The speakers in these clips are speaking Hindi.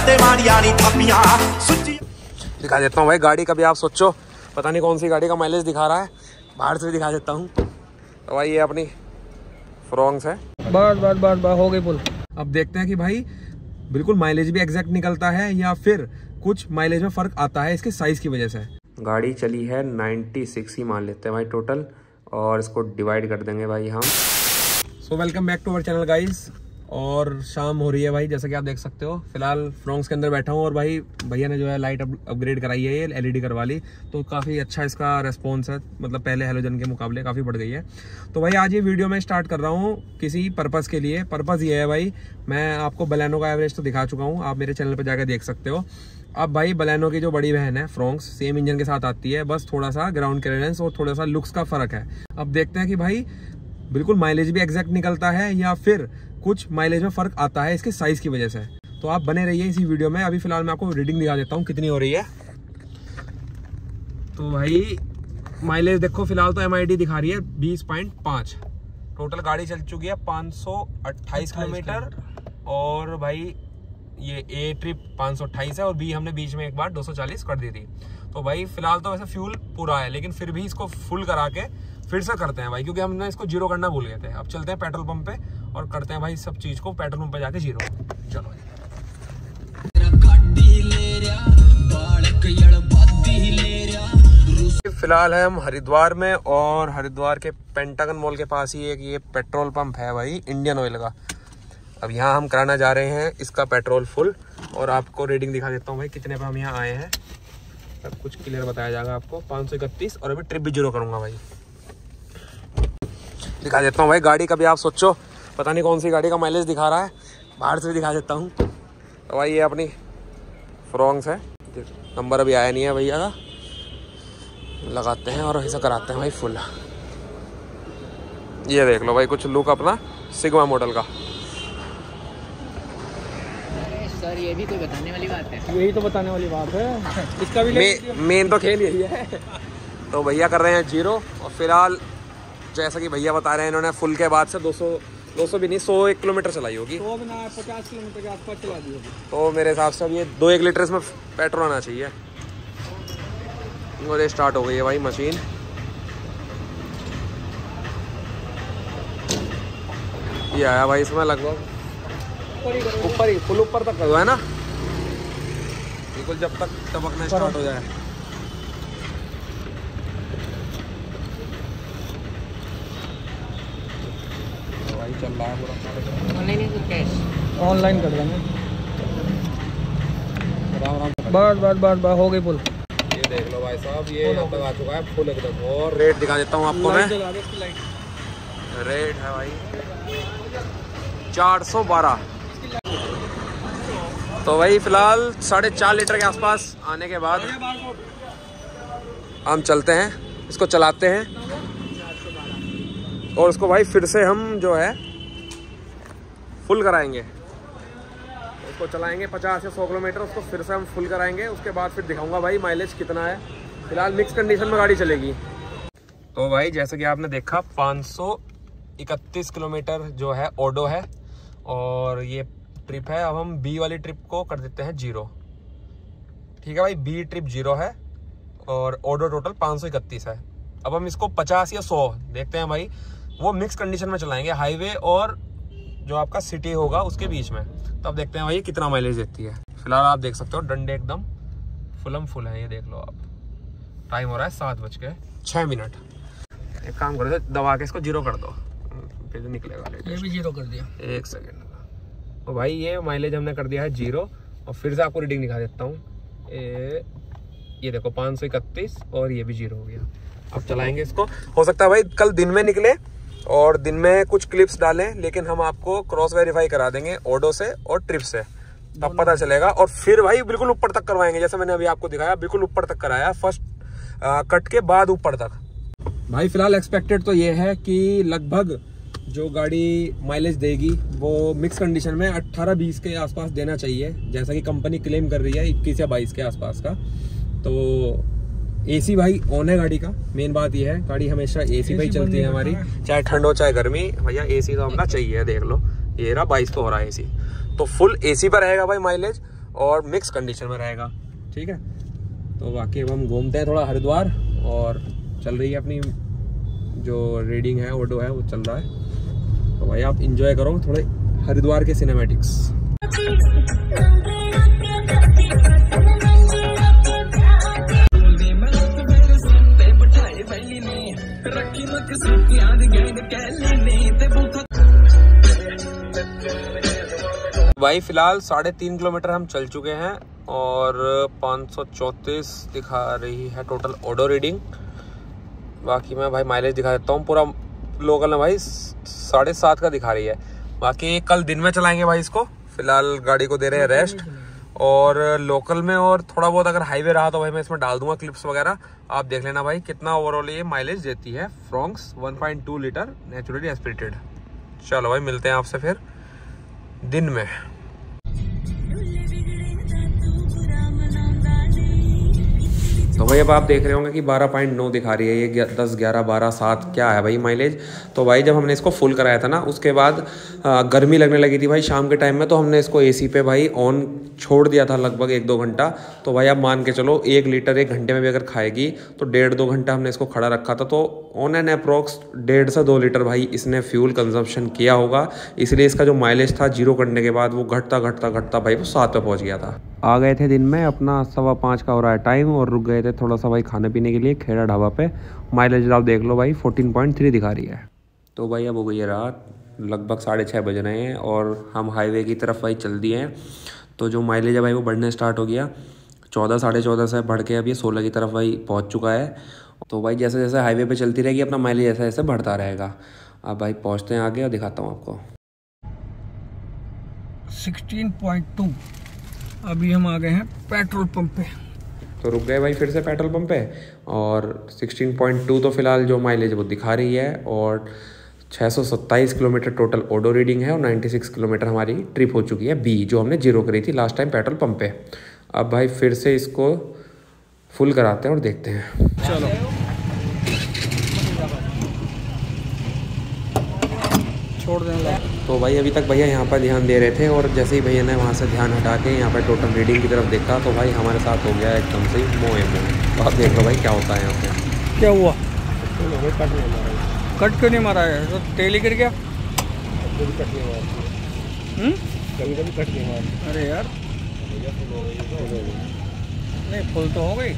दिखा देता हूँ भाई गाड़ी का भी, आप सोचो पता नहीं कौन सी गाड़ी का माइलेज दिखा रहा है, बाहर से भी दिखा देता हूँ। तो भाई ये अपनी फ्रॉन्क्स है। बस हो गई फुल। अब देखते हैं कि भाई बिल्कुल माइलेज भी एग्जैक्ट निकलता है या फिर कुछ माइलेज में फर्क आता है इसके साइज की वजह से। गाड़ी चली है 96 ही मान लेते हैं भाई टोटल, और इसको डिवाइड कर देंगे भाई हम। So welcome back to our channel guys. और शाम हो रही है भाई, जैसा कि आप देख सकते हो। फिलहाल फ्रॉन्क्स के अंदर बैठा हूँ और भाई भैया ने जो है लाइट अपग्रेड कराई है, ये एलईडी करवा ली, तो काफ़ी अच्छा इसका रेस्पॉन्स है, मतलब पहले हेलोजन के मुकाबले काफ़ी बढ़ गई है। तो भाई आज ये वीडियो मैं स्टार्ट कर रहा हूँ किसी पर्पज़ के लिए। पर्पज़ ये है भाई, मैं आपको बलेनो का एवरेज तो दिखा चुका हूँ, आप मेरे चैनल पर जाकर देख सकते हो। अब भाई बलेनो की जो बड़ी बहन है फ्रॉन्क्स, सेम इंजन के साथ आती है, बस थोड़ा सा ग्राउंड क्लियरेंस और थोड़ा सा लुक्स का फ़र्क है। अब देखते हैं कि भाई बिल्कुल माइलेज भी एग्जैक्ट निकलता है या फिर कुछ माइलेज में फर्क आता है इसके साइज की वजह से। तो आप बने रहिए इसी वीडियो में। अभी फिलहाल मैं आपको रीडिंग दिखा देता हूँ कितनी हो रही है। तो भाई माइलेज देखो, फिलहाल तो MID दिखा रही है 20.5। टोटल गाड़ी चल चुकी है 528 किलोमीटर, और भाई ये A ट्रिप 528 है और B हमने बीच में एक बार 240 कर दी थी। तो भाई फिलहाल तो वैसे फ्यूल पूरा है, लेकिन फिर भी इसको फुल करा के फिर से करते हैं भाई, क्योंकि हमने इसको जीरो करना भूल गए थे। अब चलते हैं पेट्रोल पंप पे और करते हैं भाई सब चीज को पेट्रोल पंप पे जाके जीरो। चलो फिलहाल है हम हरिद्वार में, और हरिद्वार के पेंटागन मॉल के पास ही एक ये पेट्रोल पंप है भाई इंडियन ऑयल का। अब यहाँ हम कराना जा रहे हैं इसका पेट्रोल फुल, और आपको रेटिंग दिखा देता हूँ भाई कितने पे हम यहाँ आए हैं। सब कुछ क्लियर बताया जाएगा आपको। 531, और अभी ट्रिप भी जीरो करूँगा भाई। दिखा देता हूँ भाई गाड़ी का भी, आप सोचो पता नहीं कौन सी गाड़ी का माइलेज दिखा रहा है, बाहर से भी दिखा देता हूँ। तो भाई ये अपनी फ्रॉन्क्स है, नंबर अभी आया नहीं है भैया का, लगाते हैं और ऐसा कराते हैं भाई फुल। ये देख लो भाई कुछ लुक अपना सिग्मा मॉडल का। सर ये भी कोई बताने वाली बात है? यही तो बताने वाली बात है, इसका भी मेन तो खेल यही है। तो भैया कर रहे हैं जीरो, और फिलहाल जैसा कि भैया बता रहे हैं इन्होंने फुल के बाद से 200 भी नहीं 101 किलोमीटर चलाई होगी, 50 किलोमीटर के आसपास चला दी होगी। तो मेरे हिसाब से अब ये 2-1 लीटर इसमें पेट्रोल आना चाहिए। और ये स्टार्ट हो गई है भाई मशीन। ये आया भाई इसमें लगभग ऊपर ही फुल ऊपर तक है ना, बिल्कुल जब तक टपकना स्टार्ट हो जाए। भाई चल रहा है पूरा। Online cash? ऑनलाइन कर देंगे। बस हो गई फुल। ये देख लो भाई साहब, ये अब तक आ चुका है फुल एकदम। और रेट दिखा देता हूँ आपको मैं। रेट है भाई 412। तो भाई फिलहाल 4.5 लीटर के आसपास आने के बाद हम चलते हैं, इसको चलाते हैं, और उसको भाई फिर से हम जो है फुल कराएंगे। उसको चलाएंगे 50 या 100 किलोमीटर, उसको फिर से हम फुल कराएंगे। उसके बाद फिर दिखाऊंगा भाई माइलेज कितना है। फिलहाल मिक्स कंडीशन में गाड़ी चलेगी। तो भाई जैसे कि आपने देखा 531 किलोमीटर जो है ओडो है, और ये ट्रिप है। अब हम B वाली ट्रिप को कर देते हैं जीरो। ठीक है भाई, B ट्रिप जीरो है और ओडो टोटल 531 है। अब हम इसको 50 या 100 देखते हैं भाई, वो मिक्स कंडीशन में चलाएंगे, हाईवे और जो आपका सिटी होगा उसके बीच में। तो अब देखते हैं भाई कितना माइलेज देती है। फिलहाल आप देख सकते हो डंडे एकदम फुल है, ये देख लो आप। टाइम हो रहा है 7:06। एक काम करो, दबा के इसको जीरो कर दो, फिर निकलेगा। ये भी जीरो कर दिया। 1 सेकेंड। तो भाई ये माइलेज हमने कर दिया है जीरो, और फिर से आपको रीडिंग दिखा देता हूँ। ये देखो 531, और ये भी जीरो हो गया। अब चलाएंगे इसको। हो सकता है भाई कल दिन में निकले और दिन में कुछ क्लिप्स डालें, लेकिन हम आपको क्रॉस वेरीफाई करा देंगे ओडो से और ट्रिप से, तब पता चलेगा। और फिर भाई बिल्कुल ऊपर तक करवाएंगे, जैसे मैंने अभी आपको दिखाया, बिल्कुल ऊपर तक कराया, फर्स्ट कट के बाद ऊपर तक। भाई फिलहाल एक्सपेक्टेड तो ये है कि लगभग जो गाड़ी माइलेज देगी वो मिक्स कंडीशन में 18-20 के आसपास देना चाहिए, जैसा कि कंपनी क्लेम कर रही है 21 या 22 के आसपास का। तो एसी भाई ऑन है गाड़ी का, मेन बात ये है गाड़ी हमेशा एसी पे ही चलती है हमारी, चाहे ठंड हो चाहे गर्मी। भैया एसी तो अपना चाहिए, देख लो ये रहा 22 पे हो रहा है एसी, तो फुल एसी पर रहेगा भाई माइलेज। और मिक्स कंडीशन में रहेगा। ठीक है, तो बाकी अब हम घूमते हैं थोड़ा हरिद्वार, और चल रही है अपनी जो रीडिंग है ऑडो है वो चल रहा है। तो भाई आप इंजॉय करो थोड़े हरिद्वार के सिनेमैटिक्स। भाई फिलहाल 3.5 किलोमीटर हम चल चुके हैं और 534 दिखा रही है टोटल ऑडो रीडिंग। बाकी मैं भाई माइलेज दिखा देता हूँ, पूरा लोकल में भाई 7.5 का दिखा रही है। बाकी कल दिन में चलाएंगे भाई इसको, फिलहाल गाड़ी को दे रहे हैं रेस्ट। और लोकल में और थोड़ा बहुत अगर हाईवे रहा तो भाई मैं इसमें डाल दूंगा क्लिप्स वगैरह, आप देख लेना भाई कितना ओवरऑल ये माइलेज देती है। Fronx 1.2 litre naturally aspirated. चलो भाई मिलते हैं आपसे फिर दिन में। तो भाई अब आप देख रहे होंगे कि 12.9 दिखा रही है ये, 10, 11, 12, 7 क्या है भाई माइलेज। तो भाई जब हमने इसको फुल कराया था ना, उसके बाद गर्मी लगने लगी थी भाई शाम के टाइम में, तो हमने इसको एसी पे भाई ऑन छोड़ दिया था लगभग 1-2 घंटा। तो भाई आप मान के चलो 1 लीटर 1 घंटे में भी अगर खाएगी तो 1.5-2 घंटा हमने इसको खड़ा रखा था। तो ऑन एन अप्रोक्स 1.5 से 2 लीटर भाई इसने फ्यूल कंजम्पशन किया होगा। इसलिए इसका जो माइलेज था 0 करने के बाद वो घटता भाई वो 7 पे पहुँच गया था। आ गए थे दिन में, अपना 5:15 का हो रहा है टाइम, और रुक गए थे थोड़ा सा भाई खाने पीने के लिए खेड़ा ढाबा पे। माइलेज आप देख लो भाई 14.3 दिखा रही है। तो भाई अब हो गई है रात, लगभग 6:30 बज रहे हैं और हम हाईवे की तरफ भाई चल दिए हैं। तो जो माइलेज है भाई वो बढ़ने स्टार्ट हो गया, 14, 14.5 से बढ़ के अब ये 16 की तरफ भाई पहुंच चुका है। तो भाई जैसे जैसे हाईवे पे चलती रहेगी अपना माइलेज ऐसा ऐसे बढ़ता रहेगा। अब भाई पहुंचते हैं आगे और दिखाता हूँ आपको। 16.2। अभी हम आ गए हैं पेट्रोल पंप पे। तो रुक गए भाई फिर से पेट्रोल पंप पे, और 16.2 तो फिलहाल जो माइलेज वो दिखा रही है, और 627 किलोमीटर टोटल ऑडो रीडिंग है, और 96 किलोमीटर हमारी ट्रिप हो चुकी है बी, जो हमने 0 करी थी लास्ट टाइम पेट्रोल पंप पे। अब भाई फिर से इसको फुल कराते हैं और देखते हैं। चलो छोड़ देंगे। तो भाई अभी तक भैया यहाँ पर ध्यान दे रहे थे, और जैसे ही भैया ने वहाँ से ध्यान हटा के यहाँ पर टोटल रीडिंग की तरफ देखा तो भाई हमारे साथ हो गया एकदम से मोए। तो आप देख लो भाई क्या होता है यहाँ पे। क्या हुआ? कट क्यों नहीं मारा है? तो तेल ही गिर गया। कभी कट नहीं मारा। अरे यार नहीं, फुल तो हो गई।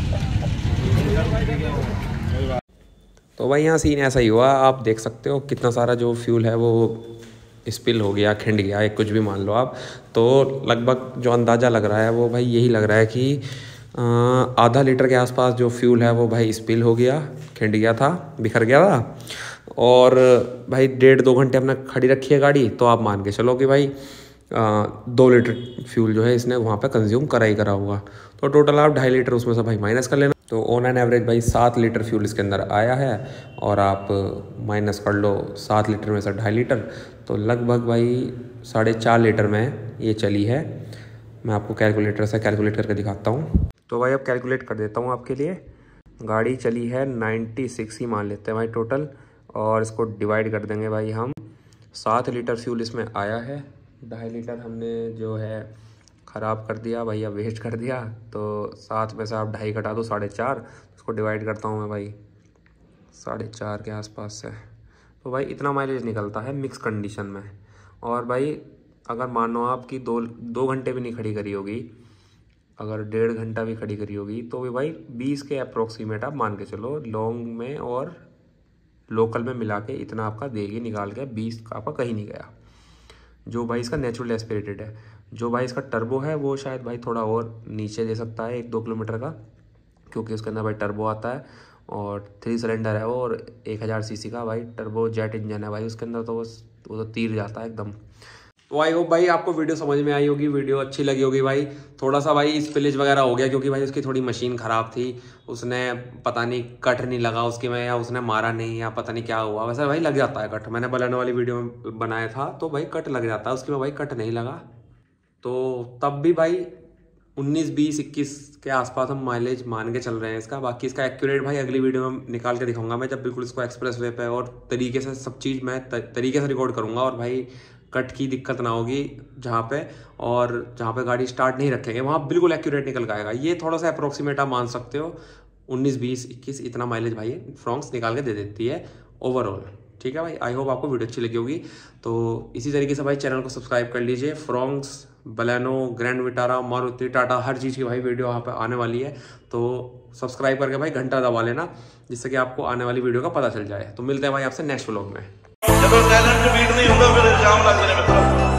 तो भाई यहाँ सीन ऐसा ही हुआ, आप देख सकते हो कितना सारा जो फ्यूल है वो स्पिल हो गया, खिंड गया, एक कुछ भी मान लो आप। तो लगभग जो अंदाज़ा लग रहा है वो भाई यही लग रहा है कि आधा लीटर के आसपास जो फ्यूल है वो भाई स्पिल हो गया, खिंड गया था, बिखर गया था। और भाई 1.5-2 घंटे अपना खड़ी रखी है गाड़ी, तो आप मान के चलो कि भाई 2 लीटर फ्यूल जो है इसने वहाँ पे कंज्यूम करा ही करा होगा। तो टोटल आप 2.5 लीटर उसमें से भाई माइनस कर लेना। तो ऑन एन एवरेज भाई 7 लीटर फ्यूल इसके अंदर आया है, और आप माइनस कर लो 7 लीटर में से 2.5 लीटर, तो लगभग भाई 4.5 लीटर में ये चली है। मैं आपको कैलकुलेटर से कैलकुलेट करके दिखाता हूँ। तो भाई अब कैलकुलेट कर देता हूँ आपके लिए। गाड़ी चली है 96 ही मान लेते हैं भाई टोटल, और इसको डिवाइड कर देंगे भाई हम। 7 लीटर फ्यूल इसमें आया है, 2.5 लीटर हमने जो है ख़राब कर दिया भैया, वेस्ट कर दिया। तो 7 में से आप 2.5 घटा दो, 4.5। इसको डिवाइड करता हूँ मैं भाई 4.5 के आसपास से। तो भाई इतना माइलेज निकलता है मिक्स कंडीशन में। और भाई अगर मानो आपकी 2 घंटे भी नहीं खड़ी करी होगी, अगर 1.5 घंटा भी खड़ी करी होगी, तो भी भाई 20 के अप्रोक्सीमेट आप मान के चलो, लॉन्ग में और लोकल में मिला के इतना आपका देगी निकाल के। 20 का आपका कहीं नहीं गया, जो भाई इसका नेचुरल एस्पिरेटेड है। जो भाई इसका टर्बो है वो शायद भाई थोड़ा और नीचे दे सकता है 1-2 किलोमीटर का, क्योंकि उसके अंदर भाई टर्बो आता है, और 3 सिलेंडर है वो, और 1000 सीसी का भाई टर्बो जेट इंजन है भाई उसके अंदर। तो वो तो तीर जाता है एकदम। तो आई होप भाई आपको वीडियो समझ में आई होगी, वीडियो अच्छी लगी होगी भाई। थोड़ा सा भाई स्पिलेज वगैरह हो गया, क्योंकि भाई उसकी थोड़ी मशीन ख़राब थी, उसने पता नहीं कट नहीं लगा उसके में, या उसने मारा नहीं, या पता नहीं क्या हुआ। वैसे भाई लग जाता है कट, मैंने बलाने वाली वीडियो में बनाया था तो भाई कट लग जाता है उसकी में, भाई कट नहीं लगा। तो तब भी भाई 19, 20, 21 के आसपास हम माइलेज मान के चल रहे हैं इसका। बाकी इसका एक्यूरेट भाई अगली वीडियो में निकाल के दिखाऊंगा मैं, जब बिल्कुल इसको एक्सप्रेस वे पे और तरीके से सब चीज़ मैं तरीके से रिकॉर्ड करूँगा, और भाई कट की दिक्कत ना होगी जहाँ पे, और जहाँ पे गाड़ी स्टार्ट नहीं रखेंगे वहाँ बिल्कुल एक्यूरेट निकल के आएगा। ये थोड़ा सा अप्रोक्सीमेट आप मान सकते हो, 19, 20, 21 इतना माइलेज भाई फ्रॉन्क्स निकाल के दे देती है ओवरऑल। ठीक है भाई, आई होप आपको वीडियो अच्छी लगी होगी। तो इसी तरीके से भाई चैनल को सब्सक्राइब कर लीजिए। Fronx, Baleno, Grand Vitara, Maruti, Tata, हर चीज़ की भाई वीडियो वहाँ पे आने वाली है। तो सब्सक्राइब करके भाई घंटा दबा लेना, जिससे कि आपको आने वाली वीडियो का पता चल जाए। तो मिलते हैं भाई आपसे नेक्स्ट व्लॉग में। जब टैलेंट बीट नहीं होगा फिर इल्जाम लग जाने